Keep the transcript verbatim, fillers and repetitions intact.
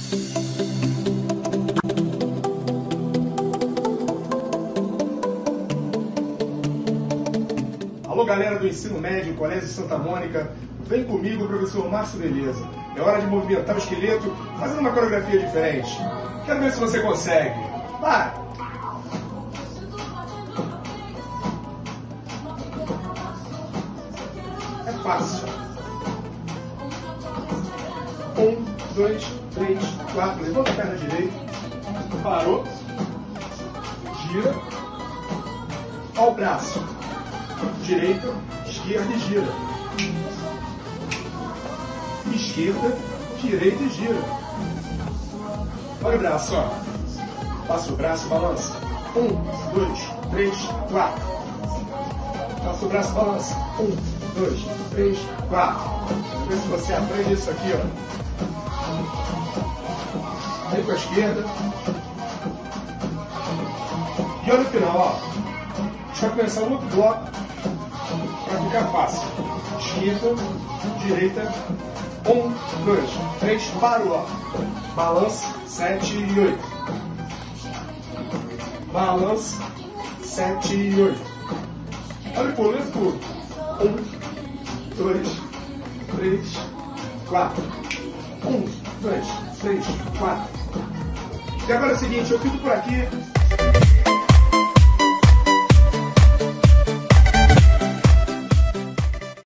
Alô, galera do ensino médio, Colégio Santa Mônica, vem comigo, professor Marcio Beleza. É hora de movimentar o esqueleto fazendo uma coreografia diferente. Quero ver se você consegue. Vai! É fácil. Um, dois, três, quatro. Levanta a perna direita. Parou. Gira. Olha o braço. Direita, esquerda e gira. Esquerda, direita e gira. Olha o braço, ó. Passa o braço, balança. Um, dois, três, quatro. Passa o braço, balança. Um, dois, três, quatro. Vamos ver se você aprende isso aqui, ó. Vem com a esquerda. E olha o final, ó. A gente vai começar um outro bloco para ficar fácil. Esquerda, direita. Um, dois, três, parou, ó. Balança, sete e oito. Balança, sete e oito. Olha o pulo, olha o pulo. Um, dois, três, quatro. Um, dois, três, quatro. E agora é o seguinte, eu fico por aqui.